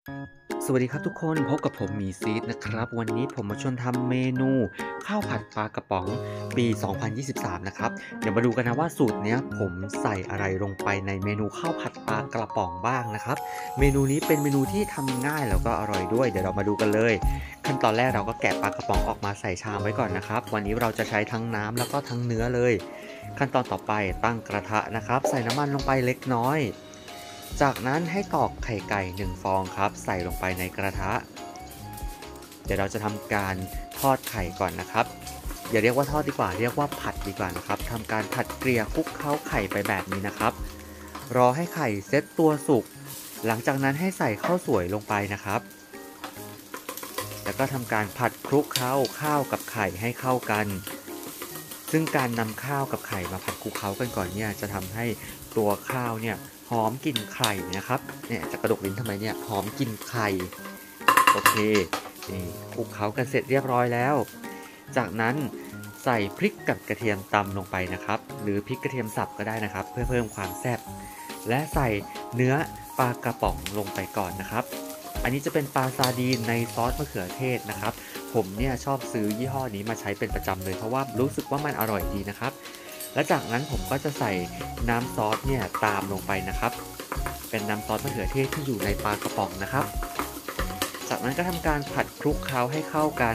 สวัสดีครับทุกคนพบกับผมหมีซีดนะครับวันนี้ผมมาชวนทำเมนูข้าวผัดปลากระป๋องปี 2023 นะครับเดี๋ยวมาดูกันนะว่าสูตรเนี้ยผมใส่อะไรลงไปในเมนูข้าวผัดปลากระป๋องบ้างนะครับเมนูนี้เป็นเมนูที่ทำง่ายแล้วก็อร่อยด้วยเดี๋ยวเรามาดูกันเลยขั้นตอนแรกเราก็แกะปลากระป๋องออกมาใส่ชามไว้ก่อนนะครับวันนี้เราจะใช้ทั้งน้ำแล้วก็ทั้งเนื้อเลยขั้นตอนต่อไปตั้งกระทะนะครับใส่น้ำมันลงไปเล็กน้อยจากนั้นให้ตอกไข่ไก่1ฟองครับใส่ลงไปในกระทะเดี๋ยวเราจะทำการทอดไข่ก่อนนะครับอย่าเรียกว่าทอดดีกว่าเรียกว่าผัดดีกว่านะครับทำการผัดเกลี่ยคลุกเคล้าไข่ไปแบบนี้นะครับรอให้ไข่เซ็ตตัวสุกหลังจากนั้นให้ใส่ข้าวสวยลงไปนะครับแล้วก็ทำการผัดคลุกเคล้าข้าวกับไข่ให้เข้ากันซึ่งการนำข้าวกับไข่มาผัดคลุกเคล้ากันก่อนเนี่ยจะทำให้ตัวข้าวเนี่ยหอมกลิ่นไข่นะครับเนี่ยจะกระดกลิ้นทำไมเนี่ยหอมกลิ่นไข่โอเคนี่คลุกเคล้ากันเสร็จเรียบร้อยแล้วจากนั้นใส่พริกกับกระเทียมตำลงไปนะครับหรือพริกกระเทียมสับก็ได้นะครับเพื่อเพิ่มความแซ่บและใส่เนื้อปลากระป๋องลงไปก่อนนะครับอันนี้จะเป็นปลาซาดีนในซอสมะเขือเทศนะครับผมเนี่ยชอบซื้อยี่ห้อนี้มาใช้เป็นประจำเลยเพราะว่ารู้สึกว่ามันอร่อยดีนะครับและจากนั้นผมก็จะใส่น้ำซอสเนี่ยตามลงไปนะครับเป็นน้ำซอสมะเขือเทศที่อยู่ในปลากระป๋องนะครับจากนั้นก็ทำการผัดคลุกเคล้าให้เข้ากัน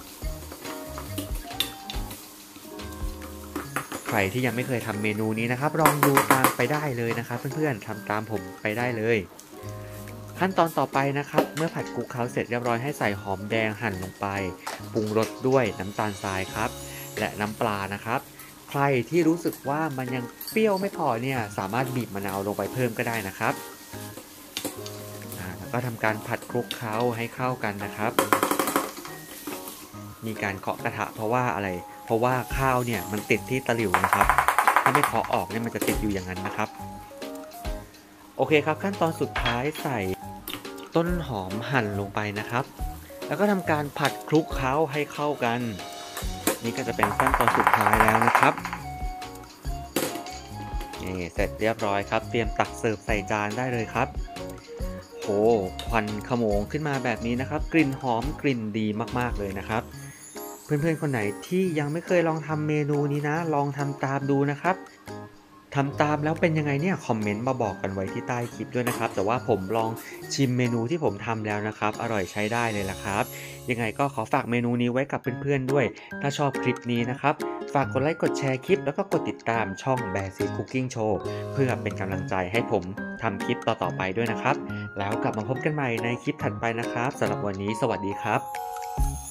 ใครที่ยังไม่เคยทำเมนูนี้นะครับลองดูตามไปได้เลยนะครับเพื่อนๆทำตามผมไปได้เลยขั้นตอนต่อไปนะครับเมื่อผัดคลุกเคล้าเสร็จเรียบร้อยให้ใส่หอมแดงหั่นลงไปปรุงรสด้วยน้ำตาลทรายครับและน้ำปลานะครับใครที่รู้สึกว่ามันยังเปรี้ยวไม่พอเนี่ยสามารถบีบมะนาวลงไปเพิ่มก็ได้นะครับแล้วก็ทำการผัดคลุกเคล้าให้เข้ากันนะครับมีการเคาะกระทะเพราะว่าอะไรเพราะว่าข้าวเนี่ยมันติดที่ตะหลิวนะครับถ้าไม่เคาะออกเนี่ยมันจะติดอยู่อย่างนั้นนะครับโอเคครับขั้นตอนสุดท้ายใส่ต้นหอมหั่นลงไปนะครับแล้วก็ทำการผัดคลุกเคล้าให้เข้ากันนี่ก็จะเป็นขั้นตอนสุดท้ายแล้วนะครับนี่เสร็จเรียบร้อยครับเตรียมตักเสิร์ฟใส่จานได้เลยครับโหควันขโมงขึ้นมาแบบนี้นะครับกลิ่นหอมกลิ่นดีมากๆเลยนะครับเพื่อนๆคนไหนที่ยังไม่เคยลองทำเมนูนี้นะลองทำตามดูนะครับทำตามแล้วเป็นยังไงเนี่ยคอมเมนต์มาบอกกันไว้ที่ใต้คลิปด้วยนะครับแต่ว่าผมลองชิมเมนูที่ผมทำแล้วนะครับอร่อยใช้ได้เลยล่ะครับยังไงก็ขอฝากเมนูนี้ไว้กับเพื่อนๆด้วยถ้าชอบคลิปนี้นะครับฝากกดไลค์กดแชร์คลิปแล้วก็กดติดตามช่อง Bear Seed Cooking Show เพื่อเป็นกำลังใจให้ผมทำคลิปต่อๆไปด้วยนะครับแล้วกลับมาพบกันใหม่ในคลิปถัดไปนะครับสำหรับวันนี้สวัสดีครับ